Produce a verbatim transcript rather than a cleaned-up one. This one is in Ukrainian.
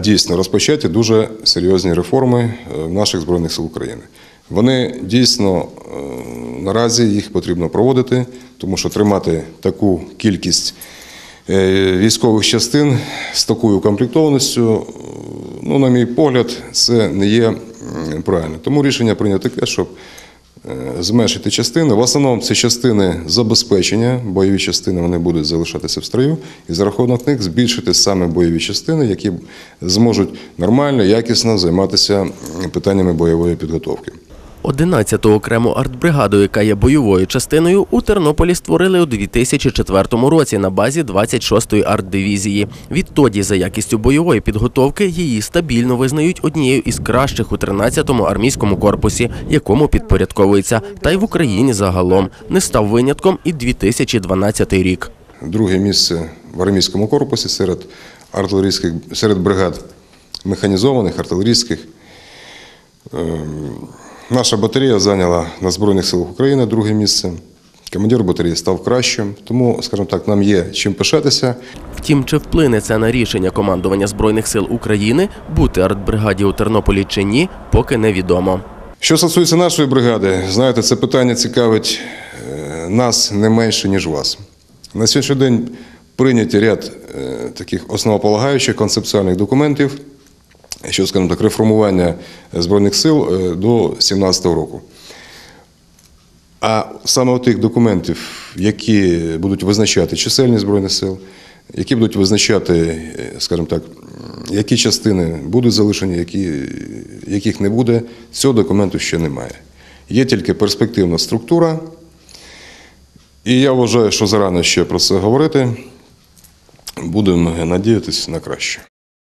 Дійсно, розпочаті дуже серйозні реформи в наших Збройних сил України. Вони дійсно, наразі їх потрібно проводити, тому що тримати таку кількість військових частин з такою укомплектованістю, ну, на мій погляд, це не є правильно. Тому рішення прийнято таке, щоб зменшити частини. В основному це частини забезпечення, бойові частини вони будуть залишатися в строю, і за рахунок них збільшити саме бойові частини, які зможуть нормально, якісно займатися питаннями бойової підготовки. одинадцяту окрему артбригаду, яка є бойовою частиною, у Тернополі створили у дві тисячі четвертому році на базі двадцять шостої артдивізії. Відтоді за якістю бойової підготовки її стабільно визнають однією із кращих у тринадцятому армійському корпусі, якому підпорядковується, та й в Україні загалом. Не став винятком і дві тисячі дванадцятий рік. Друге місце в армійському корпусі серед артилерійських, серед бригад механізованих, артилерійських. Наша батарея зайняла на Збройних силах України друге місце. Командир батареї став кращим, тому, скажімо так, нам є чим пишатися. Втім, чи вплине це на рішення командування Збройних сил України бути артбригаді у Тернополі чи ні, поки невідомо. Що стосується нашої бригади, знаєте, це питання цікавить нас не менше, ніж вас. На сьогоднішній день прийняті ряд таких основополагаючих концептуальних документів, що, скажімо так, реформування Збройних сил до дві тисячі сімнадцятого року. А саме у тих документів, які будуть визначати чисельність Збройних сил, які будуть визначати, скажімо так, які частини будуть залишені, які, яких не буде, цього документу ще немає. Є тільки перспективна структура, і я вважаю, що зарано ще про це говорити, будемо надіятися на краще.